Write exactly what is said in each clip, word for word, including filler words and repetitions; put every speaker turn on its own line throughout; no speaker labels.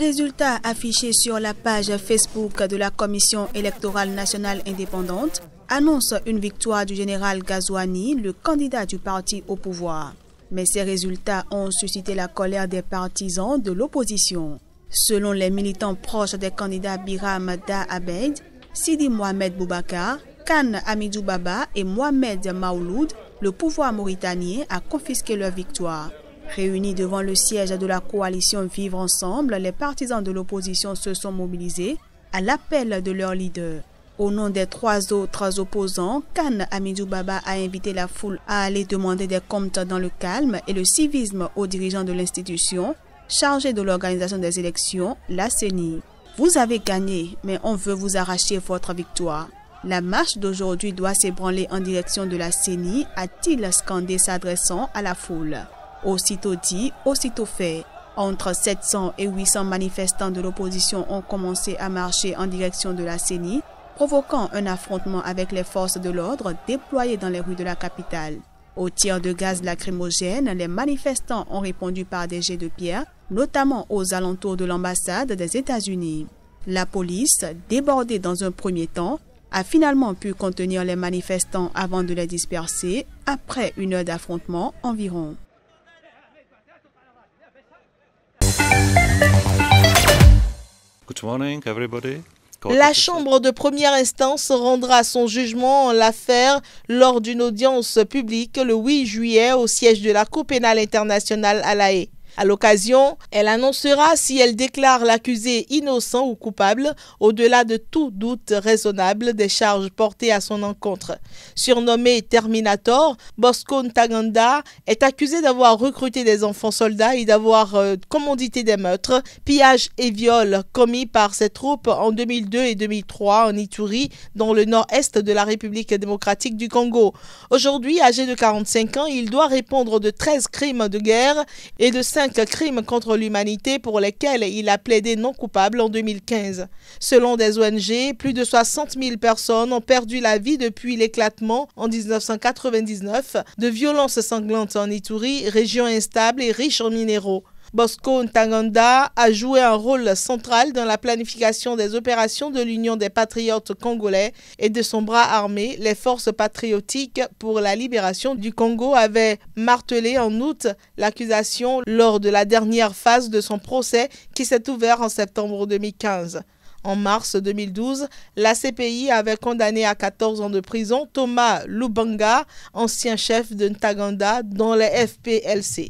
résultats affichés sur la page Facebook de la Commission électorale nationale indépendante annoncent une victoire du général Ghazouani, le candidat du parti au pouvoir. Mais ces résultats ont suscité la colère des partisans de l'opposition. Selon les militants proches des candidats Biram Da Abeid, Sidi Mohamed Boubacar, Khan Hamidou Baba et Mohamed Maouloud, le pouvoir mauritanien a confisqué leur victoire. Réunis devant le siège de la coalition Vivre Ensemble, les partisans de l'opposition se sont mobilisés à l'appel de leur leader. Au nom des trois autres opposants, Khan Hamidou Baba a invité la foule à aller demander des comptes dans le calme et le civisme aux dirigeants de l'institution chargée de l'organisation des élections, la C E N I. Vous avez gagné, mais on veut vous arracher votre victoire. La marche d'aujourd'hui doit s'ébranler en direction de la C E N I, a-t-il scandé s'adressant à la foule. Aussitôt dit, aussitôt fait. Entre sept cents et huit cents manifestants de l'opposition ont commencé à marcher en direction de la C E N I, provoquant un affrontement avec les forces de l'ordre déployées dans les rues de la capitale. Au tir de gaz lacrymogène, les manifestants ont répondu par des jets de pierre, notamment aux alentours de l'ambassade des États-Unis. La police, débordée dans un premier temps, a finalement pu contenir les manifestants avant de les disperser après une heure d'affrontement environ.
Good morning, everybody.
La Chambre de première instance rendra son jugement en l'affaire lors d'une audience publique le huit juillet au siège de la Cour pénale internationale à La Haye. À l'occasion, elle annoncera si elle déclare l'accusé innocent ou coupable, au-delà de tout doute raisonnable des charges portées à son encontre. Surnommé Terminator, Bosco Ntaganda est accusé d'avoir recruté des enfants soldats et d'avoir euh, commandité des meurtres, pillages et viols commis par ses troupes en deux mille deux et deux mille trois en Ituri, dans le nord-est de la République démocratique du Congo. Aujourd'hui, âgé de quarante-cinq ans, il doit répondre de treize crimes de guerre et de cinq crimes contre l'humanité pour lesquels il a plaidé non coupable en deux mille quinze. Selon des O N G, plus de soixante mille personnes ont perdu la vie depuis l'éclatement en mille neuf cent quatre-vingt-dix-neuf de violences sanglantes en Ituri, région instable et riche en minéraux. Bosco Ntaganda a joué un rôle central dans la planification des opérations de l'Union des patriotes congolais et de son bras armé. Les forces patriotiques pour la libération du Congo avaient martelé en août l'accusation lors de la dernière phase de son procès qui s'est ouvert en septembre deux mille quinze. En mars deux mille douze, la C P I avait condamné à quatorze ans de prison Thomas Lubanga, ancien chef de Ntaganda dans les F P L C.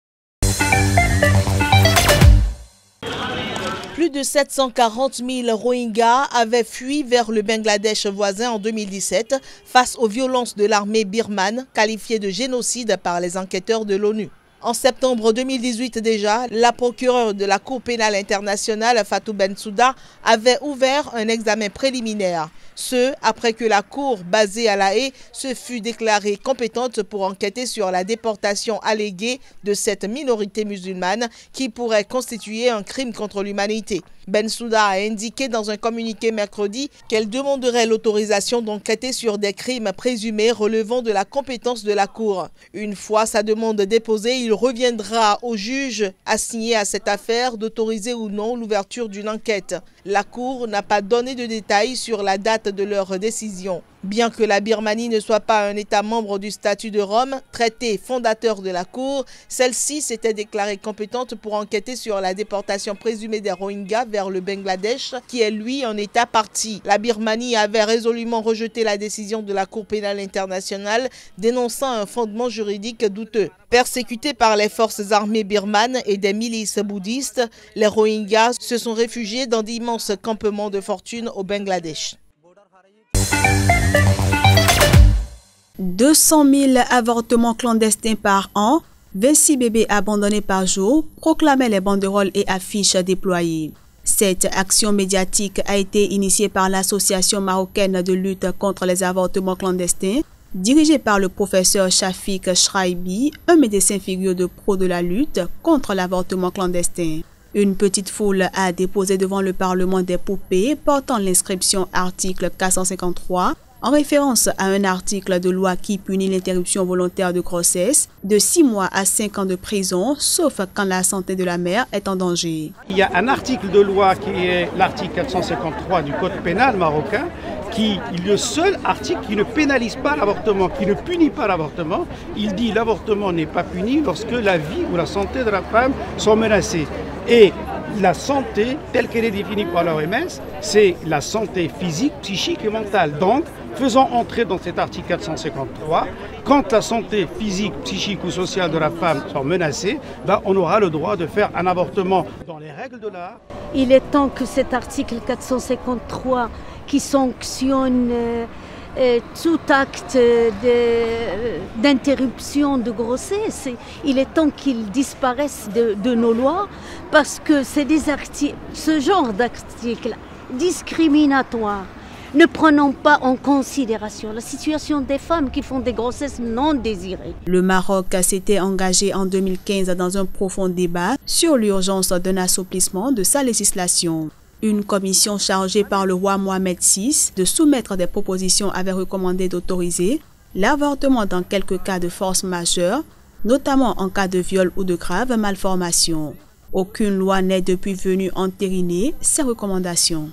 Plus de sept cent quarante mille Rohingyas avaient fui vers le Bangladesh voisin en deux mille dix-sept face aux violences de l'armée birmane, qualifiée de génocide par les enquêteurs de l'ONU. En septembre deux mille dix-huit déjà, la procureure de la Cour pénale internationale, Fatou Bensouda, avait ouvert un examen préliminaire. Ce, après que la Cour, basée à La Haye, se fut déclarée compétente pour enquêter sur la déportation alléguée de cette minorité musulmane qui pourrait constituer un crime contre l'humanité. Bensouda a indiqué dans un communiqué mercredi qu'elle demanderait l'autorisation d'enquêter sur des crimes présumés relevant de la compétence de la Cour. Une fois sa demande déposée, il reviendra au juge assigné à cette affaire d'autoriser ou non l'ouverture d'une enquête. La Cour n'a pas donné de détails sur la date de leur décision. Bien que la Birmanie ne soit pas un État membre du statut de Rome, traité fondateur de la Cour, celle-ci s'était déclarée compétente pour enquêter sur la déportation présumée des Rohingyas vers le Bangladesh, qui est lui un État partie. La Birmanie avait résolument rejeté la décision de la Cour pénale internationale, dénonçant un fondement juridique douteux. Persécutés par les forces armées birmanes et des milices bouddhistes, les Rohingyas se sont réfugiés dans d'immenses campements de fortune au Bangladesh.
deux cent mille avortements clandestins par an, vingt-six bébés abandonnés par jour, proclamaient les banderoles et affiches déployées. Cette action médiatique a été initiée par l'Association marocaine de lutte contre les avortements clandestins, dirigée par le professeur Shafik Shraibi, un médecin figure de pro de la lutte contre l'avortement clandestin. Une petite foule a déposé devant le Parlement des poupées portant l'inscription article quatre cent cinquante-trois en référence à un article de loi qui punit l'interruption volontaire de grossesse de six mois à cinq ans de prison, sauf quand la santé de la mère est en danger.
Il y a un article de loi qui est l'article quatre cent cinquante-trois du Code pénal marocain, qui est le seul article qui ne pénalise pas l'avortement, qui ne punit pas l'avortement. Il dit que l'avortement n'est pas puni lorsque la vie ou la santé de la femme sont menacées. Et la santé, telle qu'elle est définie par l'O M S, c'est la santé physique, psychique et mentale. Donc, faisons entrer dans cet article quatre cent cinquante-trois, quand la santé physique, psychique ou sociale de la femme sont menacées, ben on aura le droit de faire un avortement dans les règles de l'art.
Il est temps que cet article quatre cent cinquante-trois qui sanctionne euh, euh, tout acte d'interruption de, de grossesse, il est temps qu'il disparaisse de, de nos lois parce que c'est des articles, ce genre d'articles discriminatoires. Ne prenons pas en considération la situation des femmes qui font des grossesses non désirées.
Le Maroc s'était engagé en deux mille quinze dans un profond débat sur l'urgence d'un assouplissement de sa législation. Une commission chargée par le roi Mohamed six de soumettre des propositions avait recommandé d'autoriser l'avortement dans quelques cas de force majeure, notamment en cas de viol ou de grave malformation. Aucune loi n'est depuis venue entériner ces recommandations.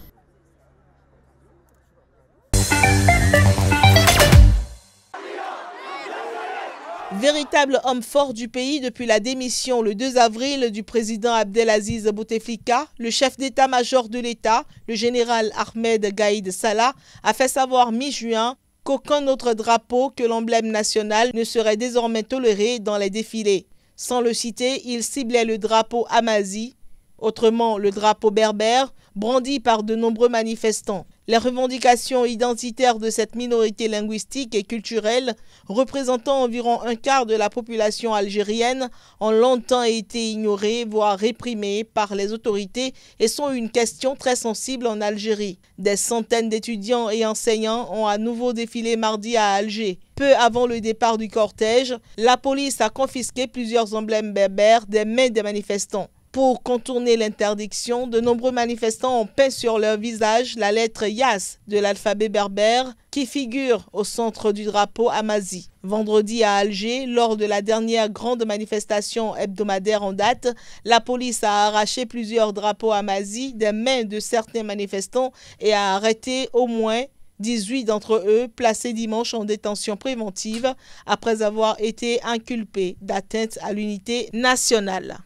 Véritable homme fort du pays depuis la démission le deux avril du président Abdelaziz Bouteflika, le chef d'état-major de l'État, le général Ahmed Gaïd Salah, a fait savoir mi-juin qu'aucun autre drapeau que l'emblème national ne serait désormais toléré dans les défilés. Sans le citer, il ciblait le drapeau Amazi, autrement le drapeau berbère, brandi par de nombreux manifestants. Les revendications identitaires de cette minorité linguistique et culturelle, représentant environ un quart de la population algérienne, ont longtemps été ignorées, voire réprimées par les autorités et sont une question très sensible en Algérie. Des centaines d'étudiants et enseignants ont à nouveau défilé mardi à Alger. Peu avant le départ du cortège, la police a confisqué plusieurs emblèmes berbères des mains des manifestants. Pour contourner l'interdiction, de nombreux manifestants ont peint sur leur visage la lettre Yas de l'alphabet berbère qui figure au centre du drapeau Amazi. Vendredi à Alger, lors de la dernière grande manifestation hebdomadaire en date, la police a arraché plusieurs drapeaux Amazi des mains de certains manifestants et a arrêté au moins dix-huit d'entre eux placés dimanche en détention préventive après avoir été inculpés d'atteinte à l'unité nationale.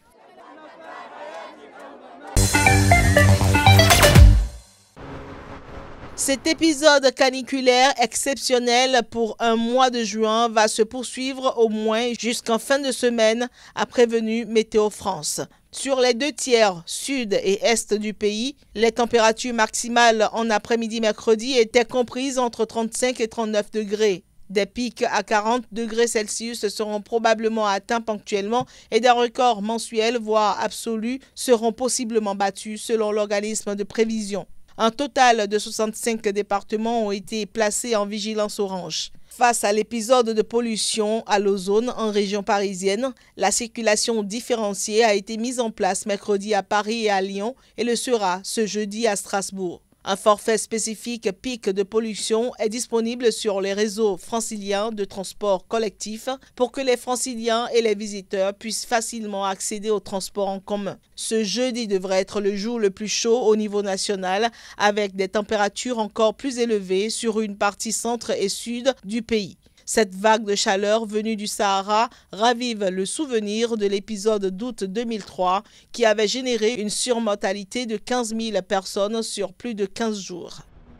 Cet épisode caniculaire exceptionnel pour un mois de juin va se poursuivre au moins jusqu'en fin de semaine, a prévenu Météo France. Sur les deux tiers sud et est du pays, les températures maximales en après-midi mercredi étaient comprises entre trente-cinq et trente-neuf degrés. Des pics à quarante degrés Celsius seront probablement atteints ponctuellement et des records mensuels, voire absolus, seront possiblement battus selon l'organisme de prévision. Un total de soixante-cinq départements ont été placés en vigilance orange. Face à l'épisode de pollution à l'ozone en région parisienne, la circulation différenciée a été mise en place mercredi à Paris et à Lyon et le sera ce jeudi à Strasbourg. Un forfait spécifique pic de pollution est disponible sur les réseaux franciliens de transport collectif pour que les franciliens et les visiteurs puissent facilement accéder au transport en commun. Ce jeudi devrait être le jour le plus chaud au niveau national avec des températures encore plus élevées sur une partie centre et sud du pays. Cette vague de chaleur venue du Sahara ravive le souvenir de l'épisode d'août deux mille trois qui avait généré une surmortalité de quinze mille personnes sur plus de quinze jours.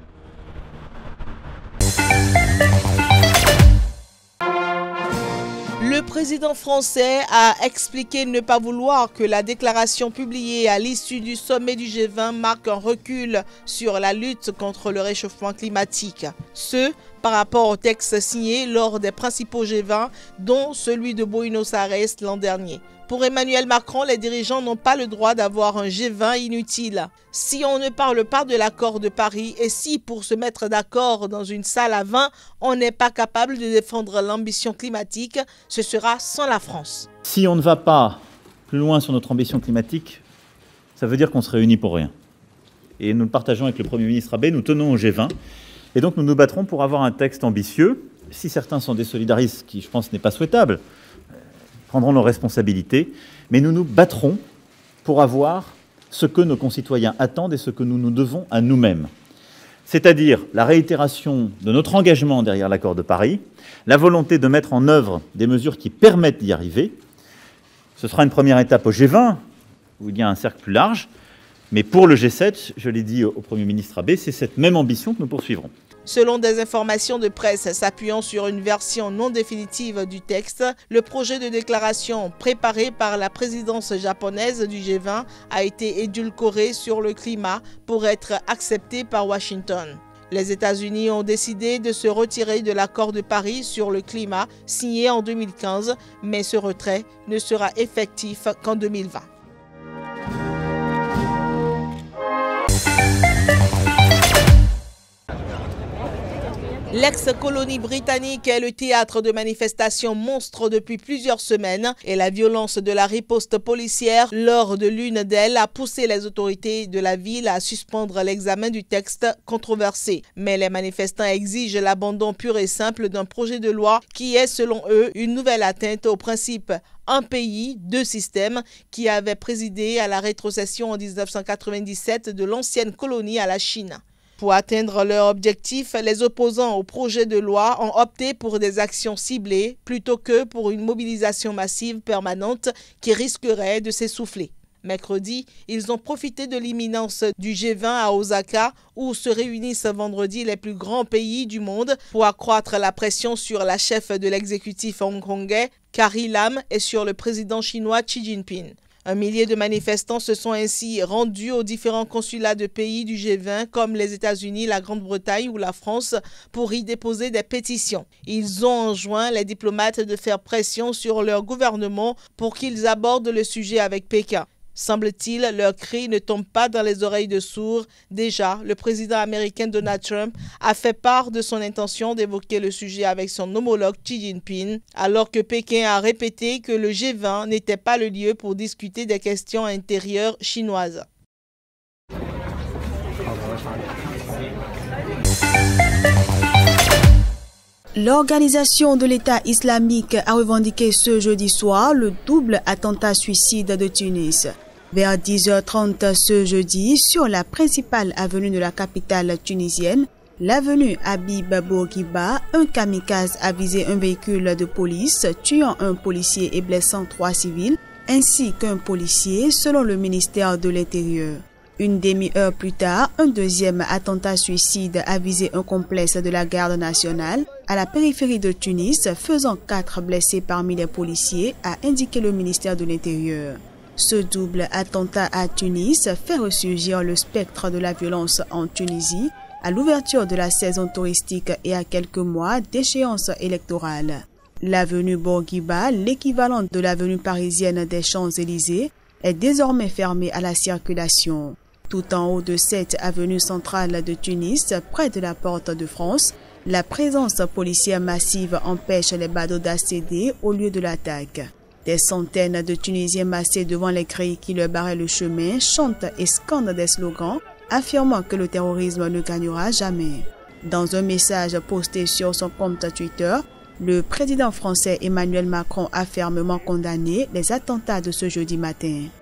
Le président français a expliqué ne pas vouloir que la déclaration publiée à l'issue du sommet du G vingt marque un recul sur la lutte contre le réchauffement climatique. Ce, par rapport au texte signé lors des principaux G vingt, dont celui de Buenos Aires l'an dernier. Pour Emmanuel Macron, les dirigeants n'ont pas le droit d'avoir un G vingt inutile. Si on ne parle pas de l'accord de Paris et si pour se mettre d'accord dans une salle à vingt, on n'est pas capable de défendre l'ambition climatique, ce sera sans la France.
Si on ne va pas plus loin sur notre ambition climatique, ça veut dire qu'on se réunit pour rien. Et nous le partageons avec le Premier ministre Abe, nous tenons au G vingt. Et donc nous nous battrons pour avoir un texte ambitieux. Si certains sont des solidaristes, ce qui je pense n'est pas souhaitable, prendront nos responsabilités, mais nous nous battrons pour avoir ce que nos concitoyens attendent et ce que nous nous devons à nous-mêmes. C'est-à-dire la réitération de notre engagement derrière l'accord de Paris, la volonté de mettre en œuvre des mesures qui permettent d'y arriver. Ce sera une première étape au G vingt, où il y a un cercle plus large, mais pour le G sept, je l'ai dit au Premier ministre Abe, c'est cette même ambition que nous poursuivrons.
Selon des informations de presse s'appuyant sur une version non définitive du texte, le projet de déclaration préparé par la présidence japonaise du G vingt a été édulcoré sur le climat pour être accepté par Washington. Les États-Unis ont décidé de se retirer de l'accord de Paris sur le climat signé en deux mille quinze, mais ce retrait ne sera effectif qu'en deux mille vingt. L'ex-colonie britannique est le théâtre de manifestations monstres depuis plusieurs semaines et la violence de la riposte policière lors de l'une d'elles a poussé les autorités de la ville à suspendre l'examen du texte controversé. Mais les manifestants exigent l'abandon pur et simple d'un projet de loi qui est, selon eux, une nouvelle atteinte au principe un pays, deux systèmes qui avait présidé à la rétrocession en mille neuf cent quatre-vingt-dix-sept de l'ancienne colonie à la Chine. Pour atteindre leur objectif, les opposants au projet de loi ont opté pour des actions ciblées plutôt que pour une mobilisation massive permanente qui risquerait de s'essouffler. Mercredi, ils ont profité de l'imminence du G vingt à Osaka, où se réunissent vendredi les plus grands pays du monde pour accroître la pression sur la chef de l'exécutif hongkongais, Carrie Lam, et sur le président chinois Xi Jinping. Un millier de manifestants se sont ainsi rendus aux différents consulats de pays du G vingt comme les États-Unis, la Grande-Bretagne ou la France pour y déposer des pétitions. Ils ont enjoint les diplomates de faire pression sur leur gouvernement pour qu'ils abordent le sujet avec Pékin. Semble-t-il, leurs cris ne tombent pas dans les oreilles de sourds. Déjà, le président américain Donald Trump a fait part de son intention d'évoquer le sujet avec son homologue Xi Jinping, alors que Pékin a répété que le G vingt n'était pas le lieu pour discuter des questions intérieures chinoises.
L'organisation de l'État islamique a revendiqué ce jeudi soir le double attentat suicide de Tunis. Vers dix heures trente ce jeudi, sur la principale avenue de la capitale tunisienne, l'avenue Habib Bourguiba, un kamikaze a visé un véhicule de police, tuant un policier et blessant trois civils, ainsi qu'un policier, selon le ministère de l'Intérieur. Une demi-heure plus tard, un deuxième attentat suicide a visé un complexe de la garde nationale à la périphérie de Tunis, faisant quatre blessés parmi les policiers, a indiqué le ministère de l'Intérieur. Ce double attentat à Tunis fait ressurgir le spectre de la violence en Tunisie à l'ouverture de la saison touristique et à quelques mois d'échéance électorale. L'avenue Bourguiba, l'équivalent de l'avenue parisienne des Champs-Élysées, est désormais fermée à la circulation. Tout en haut de cette avenue centrale de Tunis, près de la Porte de France, la présence policière massive empêche les badauds d'accéder au lieu de l'attaque. Des centaines de Tunisiens massés devant les grilles qui leur barraient le chemin chantent et scandent des slogans affirmant que le terrorisme ne gagnera jamais. Dans un message posté sur son compte Twitter, le président français Emmanuel Macron a fermement condamné les attentats de ce jeudi matin.